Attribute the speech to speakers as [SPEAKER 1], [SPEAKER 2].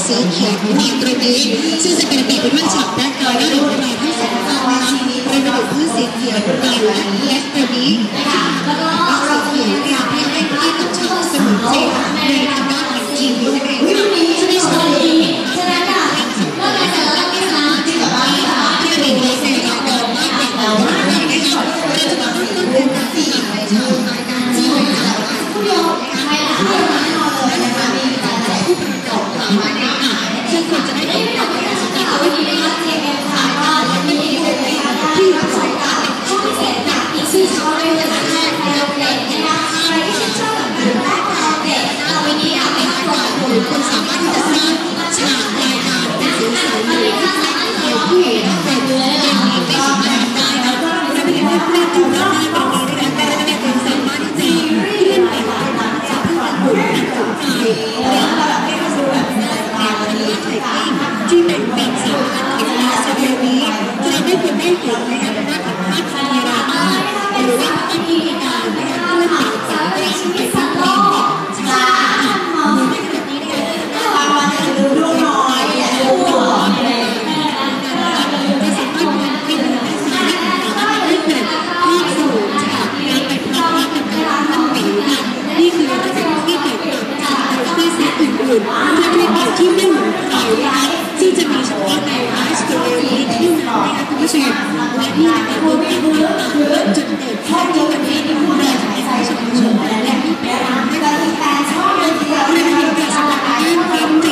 [SPEAKER 1] สีเขียวตรงนี้ซึ่งจะเป็นแบบเป็นฉากด้านในและหลังจากที่สองข้างนะคะเป็นระบบพื้นสีเขียวตรงนี้และตัวนี้แล้วก็สีเขียวเนี่ยให้กับชาวสมุนไพรในทางด้านของทีมด้วยจะได้ชมดีฉะนั้นค่ะก็เลยจะเล่าให้ฟังที่แบบว่าที่เราได้เซ็นรับรองว่าเราจะมาต้นเดือนสี่ในชาวรายการที่เป็นผู้ยกให้หลานเลยนะคะมีการจัดผู้ประกอบการมาเนี่ยซึ่งควรจะได้ผลตอบแทนจากวันนี้นะคะเจมส์ค่ะก็ยังมีอีกเป็นที่รับสายการช่องพิเศษจากอีกซึ่งเขาได้เวลาแรกแล้วเด็กนะคะใครที่ชื่นชอบแบบแรกแล้วเด็กนะคะวันนี้อยากให้ทุกคนคุณสามารถที่จะสร้างฉากรายการเป็นสีสันเลยผู้เห็นใครดูแลยังมีไม่สามารถได้แล้วก็จะเป็นการเล่นดูได้ตรงนี้นะคะแต่จะเป็นสามารถที่จะเลื่อนไปได้จากผู้คนผู้สนใจแล้วก็ให้เขาดูแบบที่เป็นแบบสำคัญในการแสดงนี้จะได้เพียงได้เห็นนะคะว่าถึงภาพมีดราม่าหรือว่าภาพที่มีการนะคะเพื่อติดสารในชีวิตสังคมช้าในขณะนี้นะคะบางวันจะดูลูกน้อยดูหล่อเลยจะสามารถเป็นได้สามารถให้เกิดภาพสูงจากการไปพบกับท่านปิ่นค่ะนี่คือระดับที่เกิดจากการที่เซตอื่นๆจะเป็นแบบที่ไม่เหมือนใครนะคะซึ่งจะมีเฉพาะในไลฟ์สไตล์นี้เท่านั้นนะคะคุณผู้ชมและนี่นะคะคือจุดเด่นที่จะเป็นที่ที่ผู้เรียนในสายชมและที่เป็นร้านที่การชอบเลยทีเดียวนะคะการสมัครการเรียน